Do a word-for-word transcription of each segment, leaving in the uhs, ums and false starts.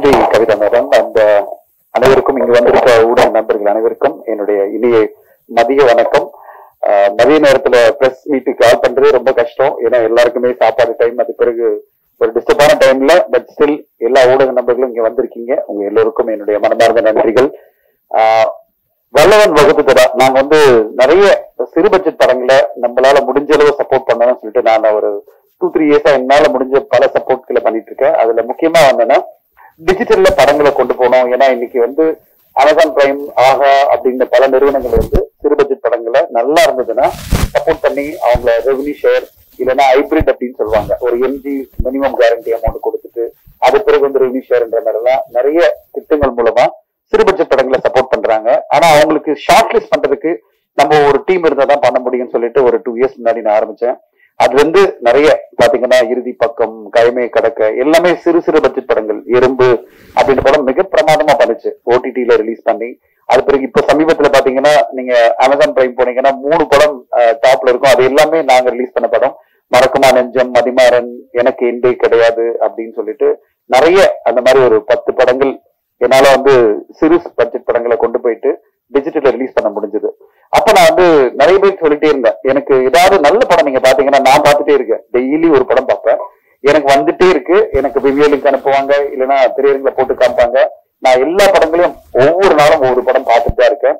நன்றி கவிதா மேடம். அந்த அனைவருக்கும் இங்கு வந்திருக்க ஊடக நண்பர்கள் அனைவருக்கும் என்னுடைய இனிய மதிய வணக்கம். மதிய நேரத்துல பிரஸ் மீட்டுக்கு கால் பண்றது ரொம்ப கஷ்டம். ஏன்னா எல்லாருக்குமே சாப்பாடு டைம், அது பிறகு ஒரு டிஸ்டர்பான டைம்ல, பட் ஸ்டில் எல்லா ஊடக நண்பர்களும் இங்க வந்திருக்கீங்க. உங்க எல்லோருக்கும் என்னுடைய மனமார்ந்த நன்றிகள். ஆஹ் வல்லவன் வகுப்பு தரா நாங்க வந்து நிறைய சிறு பட்ஜெட் படங்களை நம்மளால முடிஞ்ச அளவு சப்போர்ட் பண்ணணும்னு சொல்லிட்டு நான் ஒரு டூ த்ரீ இயர்ஸா என்னால முடிஞ்ச பல சப்போர்ட்களை பண்ணிட்டு இருக்கேன். அதுல முக்கியமா வந்தேன்னா டிஜிட்டல்ல படங்களை கொண்டு போனோம். ஏன்னா இன்னைக்கு வந்து அமேசான் பிரைம், ஆஹா அப்படின்ற பல நிறுவனங்கள் வந்து சிறு பட்ஜெட் படங்களை நல்லா இருந்ததுன்னா சப்போர்ட் பண்ணி அவங்கள ரெவன்யூ ஷேர் இல்லைன்னா ஹைபிரிட் அப்படின்னு சொல்லுவாங்க, ஒரு எம்ஜி மினிமம் கேரண்டி அமௌண்ட் கொடுத்துட்டு அது பிறகு வந்து ரெவன்யூ ஷேர்ன்ற மாதிரி எல்லாம் நிறைய திட்டங்கள் மூலமா சிறு பட்ஜெட் படங்களை சப்போர்ட் பண்றாங்க. ஆனா அவங்களுக்கு ஷார்ட் லிஸ்ட் பண்றதுக்கு நம்ம ஒரு டீம் இருந்தா தான் பண்ண முடியும்னு சொல்லிட்டு ஒரு டூ இயர்ஸ் முன்னாடி நான் ஆரம்பிச்சேன். அது வந்து நிறைய பாத்தீங்கன்னா இறுதி பக்கம், கைமை கடக்க எல்லாமே சிறு சிறு பட்ஜெட் படங்கள். எறும்பு அப்படின்ற படம் மிக பிரமாதமா பண்ணுச்சு, ஓடிடில ரிலீஸ் பண்ணி. அது பிறகு இப்ப சமீபத்துல பாத்தீங்கன்னா நீங்க அமேசான் பிரைம் போனீங்கன்னா மூணு படம் டாப்ல இருக்கும். அது எல்லாமே நாங்க ரிலீஸ் பண்ண படம். மறக்குமா நெஞ்சம், மதிமாறன், எனக்கு எண்டே கிடையாது அப்படின்னு சொல்லிட்டு நிறைய அந்த மாதிரி ஒரு பத்து படங்கள் என்னால வந்து சிறு பட்ஜெட் படங்களை கொண்டு போயிட்டு டிஜிட்டல்ல ரிலீஸ் பண்ண முடிஞ்சது. அப்ப நான் வந்து நிறைய பேர் சொல்லிட்டே இருந்தேன், எனக்கு ஏதாவது நல்ல படம் நீங்க பாத்தீங்கன்னா நான் பார்த்துட்டே இருக்கேன். டெய்லி ஒரு படம் பார்ப்பேன், எனக்கு வந்துட்டே இருக்கு. எனக்கு விவியலுக்கு அனுப்புவாங்க, இல்லைன்னா திரையரங்களை போட்டு காமிப்பாங்க. நான் எல்லா படங்களையும் ஒவ்வொரு நாளும் ஒவ்வொரு படம் பார்த்துட்டு தான் இருக்கேன்.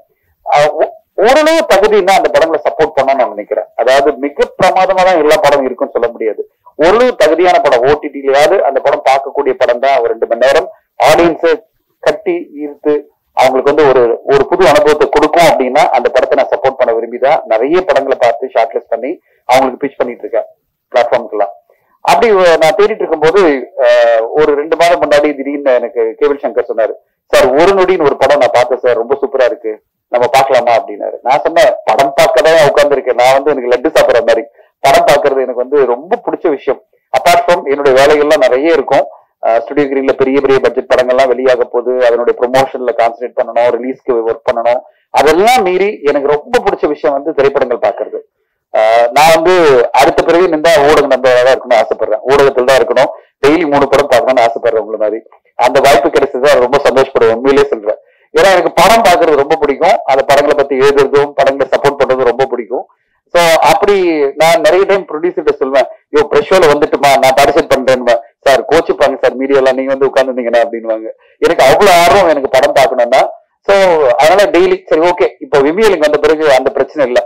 ஓரளவு தகுதினா அந்த படங்களை சப்போர்ட் பண்ணணும்னு நான் நினைக்கிறேன். அதாவது மிக பிரமாதமா தான் எல்லா படம் இருக்குன்னு சொல்ல முடியாது. ஓரளவு தகுதியான படம் ஓடிடிலயாவது அந்த படம் பார்க்கக்கூடிய படம் தான் ஒரு ரெண்டு மணி நேரம் ஆடியன்ஸை கட்டி ஈர்த்து அவங்களுக்கு வந்து ஒரு ஒரு புது அனுபவத்தை கொடுக்கும் அப்படின்னா அந்த படத்தை நான் சப்போர்ட் பண்ண விரும்பிதான் நிறைய படங்களை பார்த்து ஷார்ட் லிஸ்ட் பண்ணி அவங்களுக்கு பிச் பண்ணிட்டு இருக்கேன் பிளாட்ஃபார்முக்கு எல்லாம். அப்படி நான் தேடிட்டு இருக்கும்போது ஒரு ரெண்டு மாதம் முன்னாடி திடீர்னு எனக்கு கேபிள் சங்கர் சொன்னாரு, சார் ஒரு நொடின்னு ஒரு படம் நான் பார்த்தேன் சார், ரொம்ப சூப்பரா இருக்கு, நம்ம பார்க்கலாமா அப்படின்னாரு. நான் சொன்னேன், படம் பார்க்கதான் உட்கார்ந்து இருக்கேன், நான் வந்து எனக்கு லட்டு சாப்பிட்ற மாதிரி படம் பார்க்கறது எனக்கு வந்து ரொம்ப பிடிச்ச விஷயம். அப்பார்ட் ஃப்ரம் என்னுடைய வேலைகள்லாம் நிறைய இருக்கும். ஸ்டுடியோ கிரீன்ல பெரிய பெரிய பட்ஜெட் படங்கள்லாம் வெளியாக போது அதனுடைய ப்ரொமோஷன்ல கான்சன்ட்ரேட் பண்ணணும், ரிலீஸ்க்கு ஒர்க் பண்ணணும். அதெல்லாம் மீறி எனக்கு ரொம்ப பிடிச்ச விஷயம் வந்து திரைப்படங்கள் பார்க்கறது. நான் வந்து அடுத்த பிறகு நின்றா ஊடக நண்பராக தான் இருக்கணும்னு ஆசைப்படுறேன், ஊடகத்தில் தான் இருக்கணும், டெய்லி மூணு படம் பார்க்கணும்னு ஆசைப்படுறேன். உங்களை மாதிரி அந்த வாய்ப்பு கிடைச்சது ரொம்ப சந்தோஷப்படுவேன், உண்மையிலேயே சொல்றேன். ஏன்னா எனக்கு படம் பார்க்கறது ரொம்ப பிடிக்கும், அந்த படங்களை பத்தி எழுதுறதும் படங்களை சப்போர்ட் பண்றதும் ரொம்ப பிடிக்கும். ஸோ அப்படி நான் நிறைய டைம் ப்ரொடியூசர்கிட்ட சொல்வேன், யோ ப்ரெஷ் ஷோல வந்துட்டுமா நான் பார்ட்டிசிபேட் பண்றேன்னு. சார் கோச்சுப்பாங்க சார், மீடியாலாம் நீங்க வந்து உட்காந்துருந்தீங்கன்னா அப்படின்வாங்க. எனக்கு அவ்வளவு ஆர்வம் எனக்கு படம் பார்க்கணும்னா. சோ அதனால டெய்லி சரி ஓகே, இப்போ விவியலுக்கு வந்த பிறகு அந்த பிரச்சனை இல்லை.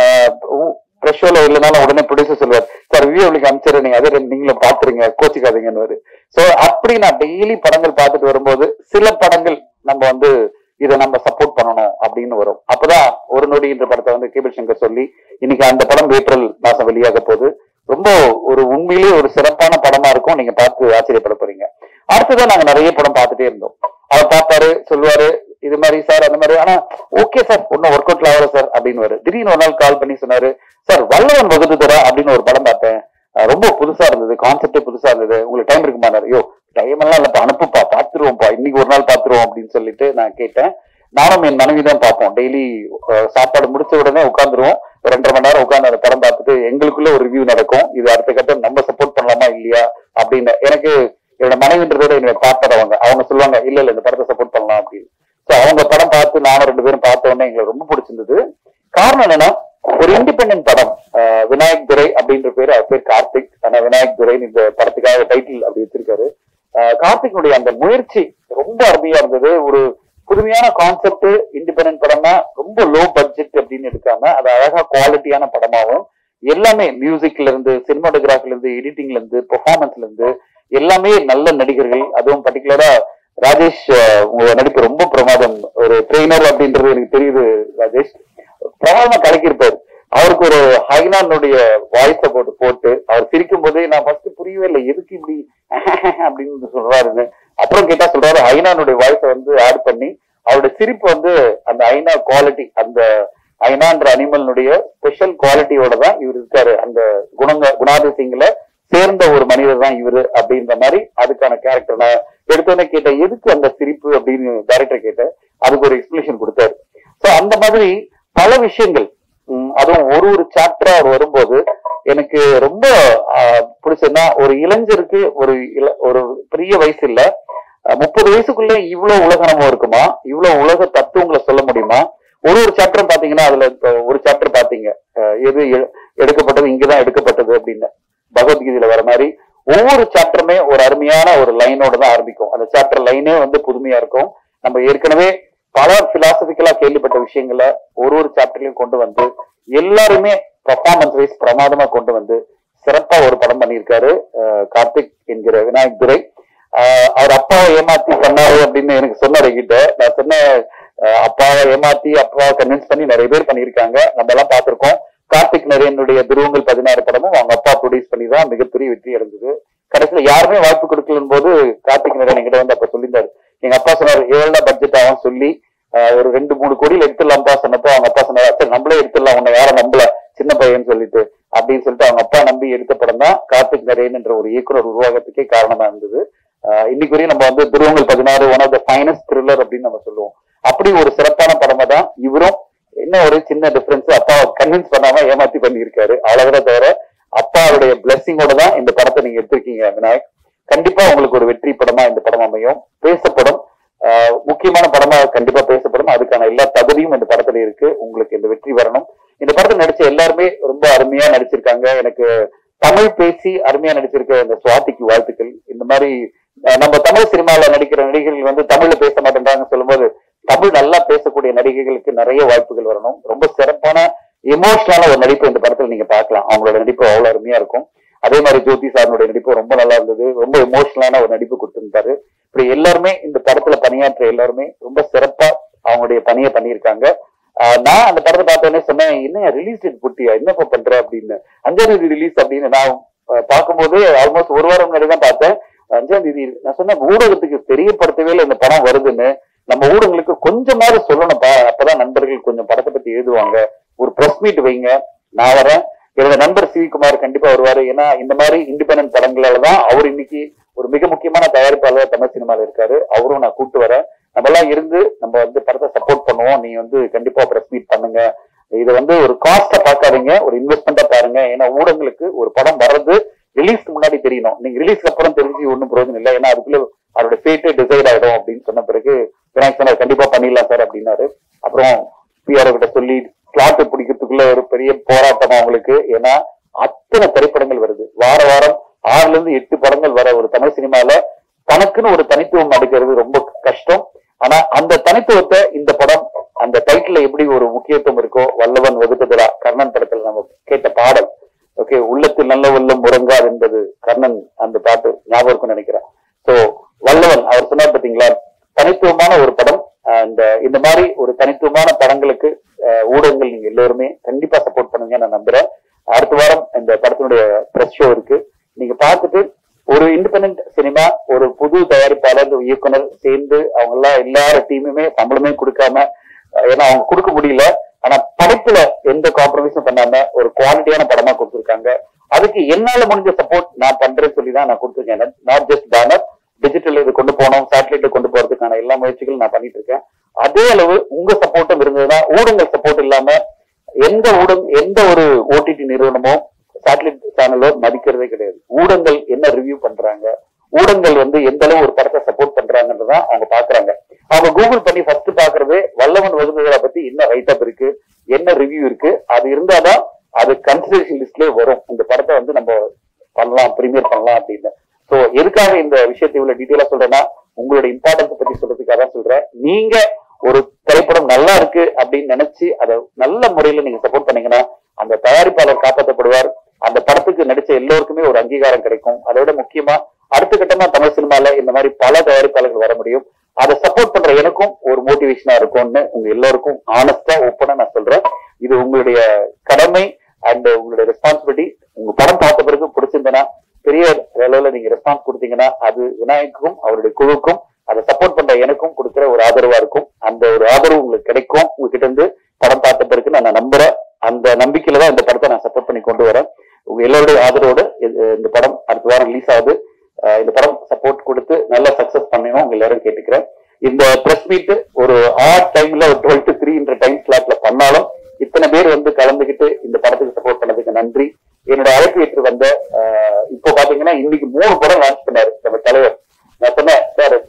ப்ரெஷ் ஷோல இல்லைனாலும் உடனே ப்ரொடியூசர் சொல்லுவார், சார் விவியலுக்கு அமைச்சர் நீங்க அதே நீங்களும் பாத்துருங்க, கோச்சுக்காதீங்கன்னு. சோ அப்படி நான் டெய்லி படங்கள் பார்த்துட்டு வரும்போது சில படங்கள் நம்ம வந்து இதை நம்ம சப்போர்ட் பண்ணணும் அப்படின்னு வரும். அப்பதான் ஒரு நொடி என்ற படத்தை வந்து கேபிள் சங்கர் சொல்லி இன்னைக்கு அந்த படம் ஏப்ரல் மாசம் வெளியாக போகுது. ரொம்ப ஒரு உண்மையிலேயே ஒரு சிறப்பான படமா இருக்கும், நீங்க பார்த்து ஆச்சரியப்பட போறீங்க. அடுத்ததான் நாங்க நிறைய படம் பார்த்துட்டே இருந்தோம். அவர் பார்ப்பாரு, சொல்லுவாரு இது மாதிரி சார் அந்த மாதிரி, ஆனா ஓகே சார் ஒன்னும் ஒர்க் அவுட்ல ஆகல சார் அப்படின்னு. திடீர்னு ஒரு நாள் கால் பண்ணி சொன்னாரு, சார் வல்லவன் வகுத்து தரா அப்படின்னு ஒரு படம் பார்த்தேன், ரொம்ப புதுசா இருந்தது, கான்செப்டே புதுசா இருந்தது, உங்களுக்கு டைம் இருக்குமானாரு. ஐயோ டைம் எல்லாம் இல்லப்பா, அனுப்புப்பா, பாத்துருவோம்ப்பா, இன்னைக்கு ஒரு நாள் பாத்துருவோம் அப்படின்னு சொல்லிட்டு நான் கேட்டேன். நானும் என் மனைவி தான் பார்ப்போம், டெய்லி சாப்பாடு முடிச்ச உடனே உட்காந்துருவோம், ரெண்டரை மணி நேரம் உட்காந்து அந்த படம் பார்த்துட்டு எங்களுக்குள்ள ஒரு ரிவ்யூ நடக்கும், இது அடுத்த கட்டம் நம்ம சப்போர்ட் பண்ணலாமா இல்லையா அப்படின்னு. எனக்கு என்னோட மனைவின்றதோட என்னோட பார்ட்னர் அவங்க அவங்க சொல்லுவாங்க, இல்ல இல்ல இந்த படத்தை சப்போர்ட் பண்ணலாம் அப்படின்னு. ஸோ அவங்க படம் பார்த்து நானும் ரெண்டு பேரும் பார்த்த உடனே எங்களுக்கு ரொம்ப பிடிச்சிருந்தது. காரணம் என்னன்னா, ஒரு இண்டிபெண்டன்ட் படம், விநாயக் துரை அப்படின்ற பேரு, அவர் பேர் கார்த்திக், ஆனா விநாயக் துரைன்னு இந்த படத்துக்காக டைட்டில் அப்படி வச்சிருக்காரு. கார்த்திக்குடைய அந்த முயற்சி ரொம்ப அருமையா இருந்தது. ஒரு புதுமையான கான்செப்ட், இண்டிபெண்டன்ட் படம்னா ரொம்ப லோ பட்ஜெட் அப்படின்னு எடுக்காம அது அழகா குவாலிட்டியான படமாவும், எல்லாமே மியூசிக்ல இருந்து சினிமாட்டோகிராஃபில இருந்து எடிட்டிங்ல இருந்து பெர்ஃபார்மன்ஸ்ல இருந்து எல்லாமே நல்ல நடிகர்கள். அதுவும் பர்டிகுலரா ராஜேஷ், உங்க நடிப்பு ரொம்ப பிரமாதம், ஒரு ட்ரெயினர் அப்படின்றது எனக்கு தெரியுது. ராஜேஷ் பிரமாதமா கலக்கியிருப்பாரு. அவருக்கு ஒரு ஹைனானுடைய வாய்ஸை போட்டு போட்டு அவர் சிரிக்கும் போதே நான் ஃபர்ஸ்ட் புரியவே இல்லை, எதுக்கு இப்படி அப்படின்னு சொல்றாருன்னு. அப்புறம் கேட்டா சொல்றாரு, ஹைனானுடைய வாய்ஸை வந்து ஆட் பண்ணி அவருடைய சிரிப்பு வந்து அந்த ஐநா குவாலிட்டி, அந்த ஐநான்ற அனிமலுடைய ஸ்பெஷல் குவாலிட்டியோட தான் இவர் இருக்காரு, அந்த குணங்க குணாதிசயங்களை சேர்ந்த ஒரு மனிதர் தான் இவரு அப்படின்ற மாதிரி அதுக்கான கேரக்டர். நான் எடுத்தோடனே கேட்டேன், எதுக்கு அந்த சிரிப்பு அப்படின்னு டைரக்டர் கேட்டேன், அதுக்கு ஒரு எக்ஸ்பிளேஷன் கொடுத்தாரு. சோ அந்த மாதிரி பல விஷயங்கள், அதுவும் ஒரு ஒரு சாப்டரா அவர் வரும்போது எனக்கு ரொம்ப பிடிச்சதுன்னா, ஒரு இளைஞருக்கு ஒரு ஒரு பெரிய வயசு இல்ல, முப்பது வயசுக்குள்ள இவ்வளவு உலக அனுபவம் இருக்குமா, இவ்வளவு உலக தத்துவங்களை சொல்ல முடியுமா? ஒரு ஒரு சாப்டரும் பாத்தீங்கன்னா அதுல ஒரு சாப்டர் பாத்தீங்க எது எடுக்கப்பட்டது இங்கதான் எடுக்கப்பட்டது அப்படின்னு பகவத்கீதையில வர மாதிரி ஒவ்வொரு சாப்டருமே ஒரு அருமையான ஒரு லைனோட தான் ஆரம்பிக்கும். அந்த சாப்டர் லைனே வந்து புதுமையா இருக்கும். நம்ம ஏற்கனவே பல பிலாசபிக்கலா கேள்விப்பட்ட விஷயங்களை ஒரு ஒரு சாப்டர்லயும் கொண்டு வந்து எல்லாருமே பர்ஃபார்மன்ஸ் வைஸ் பிரமாதமா கொண்டு வந்து சிறப்பா ஒரு படம் பண்ணியிருக்காரு கார்த்திக் என்கிற விநாயக் துரை. ஆஹ் அவர் அப்பாவை ஏமாத்தி பண்ணாரு அப்படின்னு எனக்கு சொன்னாரு கிட்ட. நான் சொன்ன அப்பாவை ஏமாத்தி அப்பாவை கன்வின்ஸ் பண்ணி நிறைய பேர் பண்ணியிருக்காங்க, நம்ம எல்லாம் பார்த்திருக்கோம். கார்த்திக் நரேனுடைய துருவங்கள் பதினாறு படமும் அவங்க அப்பா ப்ரொடியூஸ் பண்ணி தான் மிகப்பெரிய வெற்றி அடைஞ்சது. கடைசியில யாருமே வாய்ப்பு கொடுக்கலும் போது கார்த்திக் நரேன் என்கிட்ட வந்து அப்ப சொல்லியிருந்தாரு. எங்க அப்பா சொன்னார் ஏழு பட்ஜெட் ஆகும் சொல்லி ஒரு ரெண்டு மூணு கோடியில எடுத்துடலாம்ப்பா சொன்னப்போ அவங்க அப்பா சொன்னார் சரி நம்மளே எடுத்துடலாம், உன்னை யாரும் நம்பல சின்ன பையன் சொல்லிட்டு அப்படின்னு சொல்லிட்டு அவங்க அப்பா நம்பி எடுத்த படம் தான் கார்த்திக் நரேன் என்ற ஒரு இயக்குனர் உருவாகத்துக்கே காரணமா இருந்தது. ஆஹ் இன்னைக்கு வரையும் நம்ம வந்து Dhuruvangal Pathinaaru one of the finest thriller அப்படின்னு நம்ம சொல்லுவோம். அப்படி ஒரு சிறப்பான படமா தான் இவரும். என்ன ஒரு சின்ன டிஃபரன்ஸ், அப்பாவை கன்வின்ஸ் பண்ணாம ஏமாத்தி பண்ணியிருக்காரு. அவ்வளவுதான் தவிர அப்பாவுடைய பிளெஸிங்கோட தான் இந்த படத்தை நீங்க எடுத்திருக்கீங்க விநாயக். கண்டிப்பா உங்களுக்கு ஒரு வெற்றி படமா இந்த படம் அமையும். பேசப்படும் ஆஹ் முக்கியமான படமா கண்டிப்பா பேசப்படும். அதுக்கான எல்லா தகுதியும் இந்த படத்துல இருக்கு. உங்களுக்கு இந்த வெற்றி வரணும். இந்த படத்தை நடிச்ச எல்லாருமே ரொம்ப அருமையா நடிச்சிருக்காங்க. எனக்கு தமிழ் பேசி அருமையா நடிச்சிருக்க இந்த சுவாதிக்கு வாழ்த்துக்கள். இந்த மாதிரி நம்ம தமிழ் சினிமாவில நடிக்கிற நடிகர்கள் வந்து தமிழ்ல பேச மாட்டேன்றாங்கன்னு சொல்லும்போது தமிழ் நல்லா பேசக்கூடிய நடிகைகளுக்கு நிறைய வாய்ப்புகள் வரணும். ரொம்ப சிறப்பான எமோஷனலான ஒரு நடிப்பு இந்த படத்துல நீங்க பார்க்கலாம். அவங்களோட நடிப்பு அவ்வளவு அருமையா இருக்கும். அதே மாதிரி ஜோதி சாரனுடைய நடிப்பு ரொம்ப நல்லா இருந்தது. ரொம்ப எமோஷனலான ஒரு நடிப்பு கொடுத்திருந்தாரு. இப்படி எல்லாருமே இந்த படத்துல பணியாற்ற எல்லாருமே ரொம்ப சிறப்பா அவங்களுடைய பணியை பண்ணியிருக்காங்க. ஆஹ் நான் அந்த படத்தை பார்த்தோன்னே சொன்னேன், என்ன ரிலீஸ் டேட் போட்டியா, என்னப்பா பண்ற அப்படின்னு. அஞ்சாம் தேதி ரிலீஸ் அப்படின்னு நான் பார்க்கும்போது ஆல்மோஸ்ட் ஒரு வாரம் முன்னாடி தான் பார்த்தேன். அஞ்சாம் தேதி நான் சொன்னேன் ஊடகத்துக்கு தெரியப்படுத்தவே இல்லை இந்த படம் வருதுன்னு. நம்ம ஊடகங்களுக்கு கொஞ்சமாவது சொல்லணும்ப்பா, அப்பதான் நண்பர்கள் கொஞ்சம் படத்தை பத்தி எழுதுவாங்க. ஒரு பிரஸ் மீட் வைங்க, நான் வரேன். என்னோட நண்பர் சிவிகுமார் கண்டிப்பா வருவாரு. ஏன்னா இந்த மாதிரி இண்டிபெண்டன்ட் படங்களாலதான் அவர் இன்னைக்கு ஒரு மிக முக்கியமான தயாரிப்பாளர் தமிழ் சினிமால இருக்காரு. அவரும் நான் கூப்பிட்டு வரேன். நம்ம எல்லாம் இருந்து நம்ம வந்து படத்தை சப்போர்ட் பண்ணுவோம். நீ வந்து கண்டிப்பா பிரஸ் மீட் பண்ணுங்க. இதை வந்து ஒரு காஸ்டா பாக்காதீங்க, ஒரு இன்வெஸ்ட்மெண்டா பாருங்க. ஏன்னா ஊடகங்களுக்கு ஒரு படம் வர்றது ரிலீஸ்க்கு முன்னாடி தெரியணும். நீங்க ரிலீஸ்க்கு அப்புறம் தெரிஞ்சு ஒன்னும் பிரயோஜனம் இல்லை. ஏன்னா அதுக்குள்ள அவரோட ஃபேட்டே டிசைட் ஆயிடும் அப்படின்னு சொன்ன பிறகு விநாயக் சொன்னார் கண்டிப்பா பண்ணிடலாம் சார் அப்படின்னாரு. அப்புறம் பிஆர் கிட்ட சொல்லி ஸ்லாட் பிடிக்கிறதுக்குள்ள ஒரு பெரிய போராட்டம் அவங்களுக்கு. ஏன்னா அத்தனை திரைப்படங்கள் வருது. வார வாரம் ஆறுல இருந்து எட்டு படங்கள் வர ஒரு தமிழ் சினிமால தனக்குன்னு ஒரு தனித்துவம் அடுக்கிறது ரொம்ப கஷ்டம். ஆனா அந்த தனித்துவத்தை இந்த படம் அந்த டைட்டில் எப்படி ஒரு முக்கியத்துவம் இருக்கோ, வல்லவன் வகுத்ததுரா கர்ணன் படத்துல நம்ம கேட்ட பாடல் ஓகே, உள்ளத்தில் நல்ல உள்ளம் முறங்காது என்பது கர்ணன் அந்த பாட்டு ஞாபகம் இருக்கும்னு நினைக்கிறேன். சோ வல்லவன் அவர் சொன்னார் பாத்தீங்களா, தனித்துவமான ஒரு படம். அந்த இந்த மாதிரி ஒரு தனித்துவமான படங்களுக்கு ஊடகங்கள் நீங்க எல்லோருமே கண்டிப்பா சப்போர்ட் பண்ணுங்க நான் நம்புறேன். அடுத்த வாரம் இந்த படத்தினுடைய பிரஸ் ஷோ இருக்கு. நீங்க பார்த்துட்டு ஒரு இண்டிபெண்டன்ட் சினிமா, ஒரு புது தயாரிப்பாளர் இயக்குனர் சேர்ந்து அவங்க எல்லாம் எல்லார டீமுமே சம்பளமே கொடுக்காம, ஏன்னா அவங்க கொடுக்க முடியல, ஆனா படத்துல எந்த காம்ப்ரமைஸும் பண்ணாம ஒரு குவாலிட்டியான படமா கொடுத்துருக்காங்க. அதுக்கு என்னால முடிஞ்ச சப்போர்ட் நான் பண்றேன்னு சொல்லி தான் நான் கொடுத்துருக்கேன். நாட் ஜஸ்ட் பேனர், டிஜிட்டல் இது கொண்டு போனோம், சேட்டலைட்ல கொண்டு போறதுக்கான எல்லா முயற்சிகளும் நான் பண்ணிட்டு இருக்கேன். அதே அளவு உங்க சப்போர்ட்டும் இருந்ததுன்னா, ஊடகங்கள் சப்போர்ட் இல்லாம எந்த ஊடகம் எந்த ஒரு ஓடிடி நிறுவனமோ சேட்டலைட் சேனலோ மதிக்கிறதே கிடையாது. ஊடகங்கள் என்ன ரிவ்யூ பண்றாங்க, ஊடகங்கள் வந்து எந்த அளவு ஒரு படத்தை சப்போர்ட் பண்றாங்கன்றதான் அவங்க பாக்குறாங்க. அவங்க கூகுள் பண்ணி ஃபர்ஸ்ட் பாக்குறது வல்லவன் வகுந்ததை பத்தி என்ன ரைட்டப் இருக்கு, என்ன ரிவ்யூ இருக்கு, அது இருந்தாதான் அது கன்சிடரேஷன் லிஸ்ட்லயே வரும். இந்த படத்தை வந்து நம்ம பண்ணலாம், பிரீமியர் பண்ணலாம் அப்படின்னு. சோ எதுக்காக இந்த விஷயத்தை இவ்வளவு டீட்டெயிலா சொல்றேன்னா, உங்களோட இம்பார்ட்டன்ஸ் பத்தி சொல்றதுக்காக தான் சொல்றேன். நீங்க ஒரு திரைப்படம் நல்லா இருக்கு அப்படின்னு நினைச்சு அதை நல்ல முறையில நீங்க சப்போர்ட் பண்ணீங்கன்னா அந்த தயாரிப்பாளர் காப்பாற்றப்படுவார். அந்த படத்துக்கு நடிச்ச எல்லோருக்குமே ஒரு அங்கீகாரம் கிடைக்கும். அதோட முக்கியமா அடுத்த கட்டமா தமிழ் சினிமால இந்த மாதிரி பல தயாரிப்பாளர்கள் வர முடியும். அதை சப்போர்ட் பண்ற எனக்கும் ஒரு மோட்டிவேஷனா இருக்கும்னு உங்க எல்லோருக்கும் ஆனஸ்டா ஓப்பனா நான் சொல்றேன். இது உங்களுடைய கடமை அண்ட் உங்களுடைய ரெஸ்பான்சிபிலிட்டி. உங்க படம் பார்த்த பிறகு பிடிச்சிருந்தேன்னா பெரிய அளவுல நீங்க ரெஸ்பான்ஸ் கொடுத்தீங்கன்னா அது விநாயக்கும் அவருடைய குழுக்கும் அதை சப்போர்ட் பண்ற எனக்கும் கொடுக்குற ஒரு ஆதரவா இருக்கும். அந்த ஒரு ஆதரவு உங்களுக்கு கிடைக்கும் உங்ககிட்ட இருந்து படம் பார்த்த பிறகு நான் நம்புறேன். அந்த நம்பிக்கையில தான் இந்த படத்தை நான் சப்போர்ட் பண்ணி கொண்டு வரேன். உங்க எல்லாருடைய ஆதரவோடு இந்த படம் அடுத்த வாரம் ரிலீஸ் ஆகுது. இந்த படம் சப்போர்ட் கொடுத்து நல்ல சக்சஸ் பண்ணணும் உங்க எல்லாரும் கேட்டுக்கிறேன். இந்த பிரஸ் மீட் ஒரு ஆட் டைம்ல ஒரு டுவெல் டு த்ரீ டைம் ஸ்லாட்ல பண்ணாலும் இத்தனை பேர் வந்து கலந்துகிட்டு இந்த படத்துக்கு சப்போர்ட் பண்ணதுக்கு நன்றி. என்னோட அழைப்பு ஏற்று வந்த இப்போ பாத்தீங்கன்னா இன்னைக்கு மூணு படம் லான்ச் பண்ணாரு நம்ம தலைவர். நான் சொன்னேன் சார்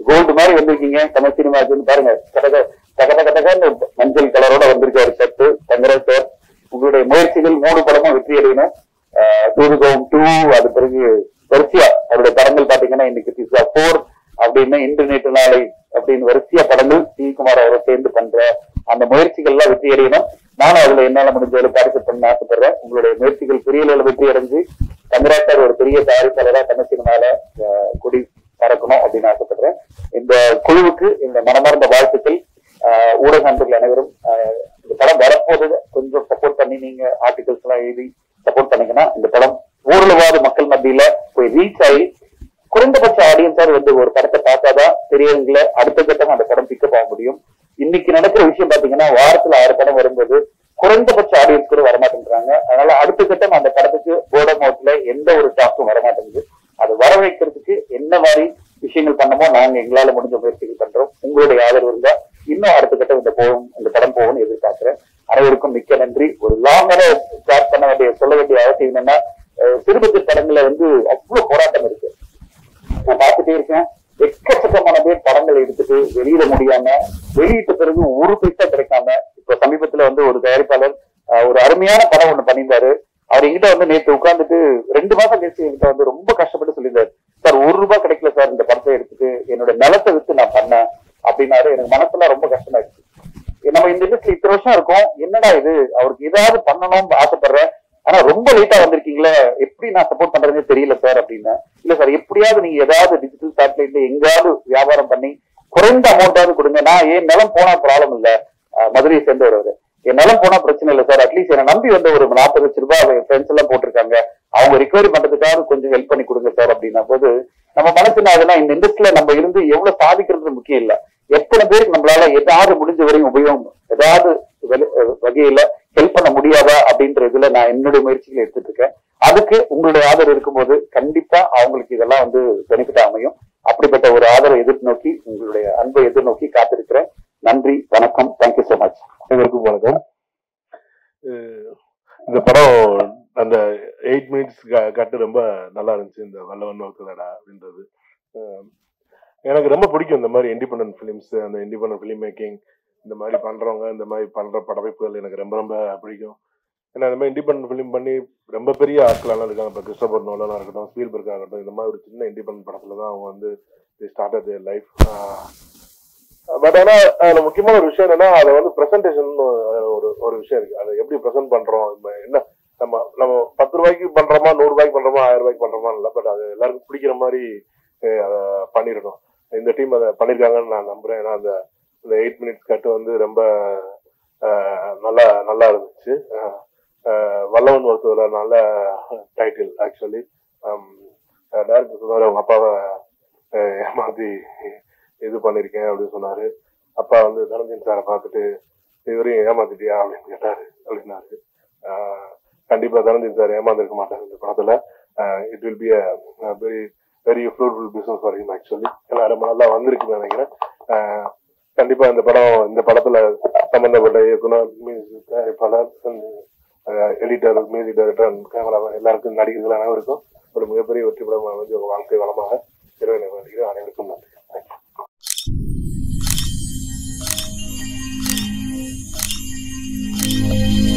கோல்டு மாதிரி வந்திருக்கீங்க தமிழ் சினிமாக்குன்னு பாருங்க. கதக தக தக தகன்னு மஞ்சள் கலரோட வந்திருக்காரு சட்டு தங்கராஜ் சார். உங்களுடைய முயற்சிகள் மூணு படமும் வெற்றி அடையணும். டூரிசம் டூ, அது பிறகு வரிசையா அவருடைய படங்கள் பாத்தீங்கன்னா இன்னைக்கு பிசா போர் அப்படின்னு இன்று நேற்று நாளை அப்படின்னு வரிசையா படங்கள் சிவகுமார் அவரை சேர்ந்து பண்ற அந்த முயற்சிகள் எல்லாம் வெற்றி அடையணும். நானும் அதுல என்னால முடிஞ்ச பார்ட்டிசிபேட் பண்ண ஆசைப்படுறேன். உங்களுடைய முயற்சிகள் பெரிய அளவில் வெற்றி அடைஞ்சு தங்கராஜ் சார் ஒரு பெரிய தயாரிப்பாளரா தமிழ் சினிமால கொடி பறக்கணும் அப்படின்னு ஆசைப்படுறேன். இந்த குழுவுக்கு இந்த மனமார்ந்த வாழ்த்துக்கள். ஆஹ் ஊடக நண்பர்கள் அனைவரும் இந்த படம் வரப்போது கொஞ்சம் சப்போர்ட் பண்ணி நீங்க ஆர்டிகல்ஸ் எல்லாம் எழுதி சப்போர்ட் பண்ணீங்கன்னா இந்த படம் ஊரளவாத மக்கள் மத்தியில போய் ரீச் ஆகி குறைந்தபட்ச ஆடியன்ஸார் வந்து ஒரு படத்தை பார்த்தாதான் தெரியவங்கள அடுத்த கட்டம் அந்த படம் பிக்கப் ஆக முடியும். இன்னைக்கு நடக்கிற விஷயம் பாத்தீங்கன்னா வாரத்துல ஆறு படம் வரும்போது குறைந்தபட்ச ஆடியன்ஸ் கூட வரமாட்டேங்கிறாங்க. அதனால அடுத்த கட்டம் அந்த படத்துக்கு போர்ட் மவுத்ல எந்த ஒரு டாக்கும் வரமாட்டேங்குது. அது வர வைக்கிறதுக்கு என்ன மாதிரி விஷயங்கள் பண்ணமோ நாங்க எங்களால முடிஞ்ச முயற்சிகள் பண்றோம். உங்களுடைய ஆதரவு இருந்தா இன்னும் அடுத்த கட்டம் இந்த போகும் இந்த படம் போகும்னு எதிர்பார்க்கிறேன். அனைவருக்கும் மிக்க நன்றி. ஒரு லாங்கான ஸ்டார்ட் பண்ண வேண்டிய சொல்ல வேண்டிய அவசியம் என்னன்னா, சிறுபட்ஜெட் படங்கள்ல வந்து அவ்வளவு போராட்டம் இருக்கு. நான் பார்த்துட்டே இருக்கேன். எக்கச்சக்கமான பேர் படங்களை எடுத்துட்டு வெளியிட முடியாம, வெளியிட்ட பிறகு ஒரு பைசா கிடைக்காம, இப்ப சமீபத்துல வந்து ஒரு தயாரிப்பாளர் ஒரு அருமையான படம் ஒண்ணு பண்ணியிருந்தாரு. அவர் எங்கிட்ட வந்து நேற்று உட்கார்ந்துட்டு ரெண்டு மாசம் கழிச்சு என்கிட்ட வந்து ரொம்ப கஷ்டப்பட்டு சொல்லியிருந்தாரு, சார் ஒரு ரூபாய் கிடைக்கல சார் இந்த படத்தை எடுத்துட்டு என்னோட நிலத்தை வித்து நான் பண்ணேன் அப்படின்னாரு. எனக்கு மனசுலாம் ரொம்ப கஷ்டமா இருக்கு. நம்ம இந்த இண்டஸ்ட்ரி இத்தனை வருஷம் இருக்கும், என்னடா இது அவருக்கு ஏதாவது பண்ணணும்னு ஆசைப்படுறேன், ஆனா ரொம்ப லேட்டா வந்திருக்கீங்களே, எப்படி நான் சப்போர்ட் பண்றதுன்னு தெரியல சார் அப்படின்னா. இல்ல சார், எப்படியாவது நீங்க ஏதாவது டிஜிட்டல் சேட்டலைட்ல எங்காவது வியாபாரம் பண்ணி குறைந்த அமௌண்டாவது கொடுங்க. நான் ஏன் நிலம் போனா ப்ராப்ளம் இல்ல, மதுரையை சேர்ந்தவர் அவரு, என் நிலம் போனா பிரச்சனை இல்லை சார், அட்லீஸ்ட் என்னை நம்பி வந்து ஒரு நாற்பது லட்சம் ரூபாய் ஃப்ரெண்ட்ஸ் எல்லாம் போட்டிருக்காங்க, அவங்க ரிகவரி பண்றதுக்காக கொஞ்சம் ஹெல்ப் பண்ணி கொடுங்க சார் அப்படின்னா போது நம்ம மனசுல அதெல்லாம் இந்த இண்டஸ்ட்ரியில நம்ம இருந்து எவ்வளவு சாதிக்கிறது முக்கியம் இல்ல, எத்தனை பேருக்கு நம்மளால ஏதாவது முடிஞ்ச வரையும் உபயோகம் ஏதாவது வகையில ஹெல்ப் பண்ண முடியாதா அப்படின்ற இதுல நான் என்னுடைய முயற்சிகளை எடுத்துட்டு இருக்கேன். அதுக்கு உங்களுடைய ஆதரவு இருக்கும்போது கண்டிப்பா அவங்களுக்கு இதெல்லாம் வந்து பெனிஃபிட் அமையும். அப்படிப்பட்ட ஒரு ஆதரவை எதிர்நோக்கி உங்களுடைய அன்பை எதிர்நோக்கி காத்திருக்கிறேன். நன்றி, வணக்கம், தேங்க்யூ சோ மச். அனைவருக்கும் வணக்கம். இந்த படம் அந்த எயிட் மினிட்ஸ் கட்டு ரொம்ப நல்லா இருந்துச்சு. இந்த வல்லவன் வகுத்துலடா அப்படின்றது எனக்கு ரொம்ப பிடிக்கும். இந்த மாதிரி இண்டிபெண்டன்ட் ஃபிலிம்ஸ், அந்த இண்டிபெண்டன்ட் ஃபிலிம் மேக்கிங், இந்த மாதிரி பண்றவங்க, இந்த மாதிரி பண்ற படவைப்புகள் எனக்கு ரொம்ப ரொம்ப பிடிக்கும். ஏன்னா இந்த மாதிரி இண்டிபெண்டன்ட் ஃபிலிம் பண்ணி ரொம்ப பெரிய ஆட்களெல்லாம் இருக்காங்க. இப்போ கிறிஸ்டோபர் நோலனா இருக்கட்டும், ஸ்பீல்பர்க் ஆகட்டும், இந்த மாதிரி ஒரு சின்ன இண்டிபெண்டன்ட் படத்துல தான் அவங்க வந்து ஸ்டார்ட் தேர் லைஃப். பட் ஆனா அதுல முக்கியமான ஒரு விஷயம் என்னன்னா, அதை வந்து பிரசன்டேஷன் ஒரு ஒரு விஷயம் இருக்கு. அதை எப்படி ப்ரெசென்ட் பண்றோம், என்ன நம்ம நம்ம பத்து ரூபாய்க்கு பண்றோமா, நூறு ரூபாய்க்கு பண்றோமா, ஆயிரம் ரூபாய்க்கு பண்றோமா இல்லை, பட் அது எல்லாருக்கும் பிடிக்கிற மாதிரி அதை பண்ணிடணும். இந்த டீம் அதை பண்ணிருக்காங்கன்னு நான் நம்புறேன். ஏன்னா அந்த இந்த எயிட் மினிட்ஸ் கட்டு வந்து ரொம்ப நல்லா நல்லா இருந்துச்சு. வல்லவன் ஒருத்ததுல நல்ல டைட்டில். ஆக்சுவலி டைரக்டர் சொன்னாரு, அவங்க அப்பாவை ஏமாத்தி இது பண்ணிருக்கேன் அப்படின்னு சொன்னாரு. அப்பா வந்து தனஞ்சன் சாரை பார்த்துட்டு இவரையும் ஏமாத்திட்டியா அப்படின்னு கேட்டாரு அப்படின்னாரு. கண்டிப்பா தனஞ்சன் சார் ஏமாந்துருக்க மாட்டாரு இந்த படத்துல. It will be a very very fruitful business for him. Actually எல்லாம் ரொம்ப நல்லா வந்திருக்குன்னு நினைக்கிறேன். கண்டிப்பா இந்த படம் இந்த படத்துல சம்பந்தப்பட்ட இயக்குனர், மியூசிக் தயாரிப்பாளர், எடிட்டர், மியூசிக் டைரக்டர், கேமராமேன் எல்லாருக்கும், நடிகர்கள் அனைவருக்கும் ஒரு மிகப்பெரிய வெற்றி படம் வந்து உங்க வாழ்க்கை வளமாக இறைவனை வேண்டுகிறேன். அனைவருக்கும் நன்றி. தேங்க்யூ.